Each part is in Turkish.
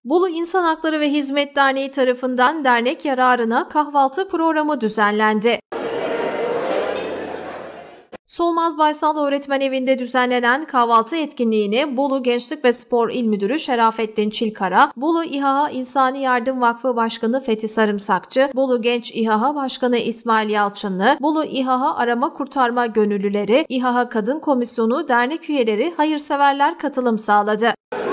Bolu İnsan Hakları ve Hizmet Derneği tarafından dernek yararına kahvaltı programı düzenlendi. Solmaz Baysal Öğretmen Evi'nde düzenlenen kahvaltı etkinliğini Bolu Gençlik ve Spor İl Müdürü Şerafettin Çilkara, Bolu İHA İnsani Yardım Vakfı Başkanı Fethi Sarımsakçı, Bolu Genç İHA Başkanı İsmail Yalçınlı, Bolu İHA Arama Kurtarma Gönüllüleri, İHA Kadın Komisyonu dernek üyeleri, hayırseverler katılım sağladı.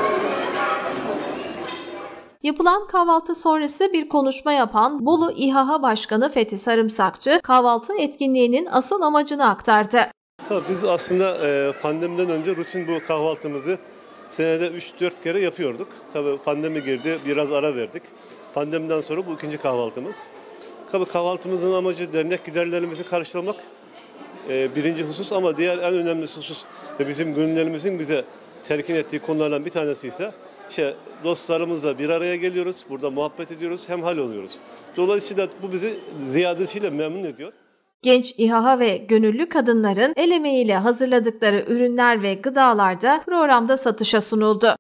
Yapılan kahvaltı sonrası bir konuşma yapan Bolu İHA Başkanı Fethi Sarımsakçı, kahvaltı etkinliğinin asıl amacını aktardı. Tabii biz aslında pandemiden önce rutin bu kahvaltımızı senede 3-4 kere yapıyorduk. Tabii pandemi girdi, biraz ara verdik. Pandemiden sonra bu ikinci kahvaltımız. Tabii kahvaltımızın amacı dernek giderlerimizi karşılamak birinci husus, ama diğer en önemli husus ve bizim gönüllerimizin bize telkin ettiği konulardan bir tanesi ise dostlarımızla bir araya geliyoruz, burada muhabbet ediyoruz, hemhal oluyoruz. Dolayısıyla bu bizi ziyadesiyle memnun ediyor. Genç İHA ve gönüllü kadınların el emeğiyle hazırladıkları ürünler ve gıdalar da programda satışa sunuldu.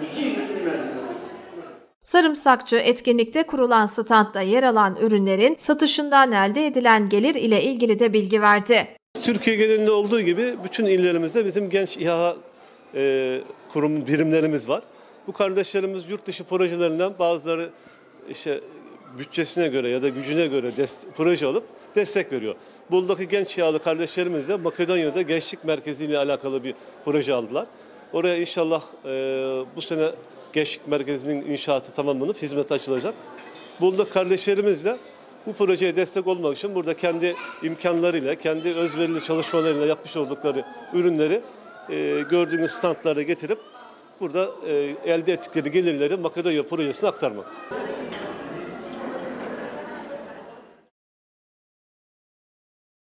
Sarımsakçı etkinlikte kurulan standta yer alan ürünlerin satışından elde edilen gelir ile ilgili de bilgi verdi. Türkiye genelinde olduğu gibi bütün illerimizde bizim genç İHA kurum birimlerimiz var. Bu kardeşlerimiz yurt dışı projelerinden bazıları bütçesine göre ya da gücüne göre proje alıp destek veriyor. Bolu'daki genç İHA'lı kardeşlerimiz de Makedonya'da Gençlik Merkezi ile alakalı bir proje aldılar. Oraya inşallah bu sene Gençlik Merkezi'nin inşaatı tamamlanıp hizmete açılacak. Bolu'daki kardeşlerimiz de bu projeye destek olmak için burada kendi imkanlarıyla, kendi özverili çalışmalarıyla yapmış oldukları ürünleri gördüğünüz standlara getirip burada elde ettikleri gelirleri Makedonya projesine aktarmak.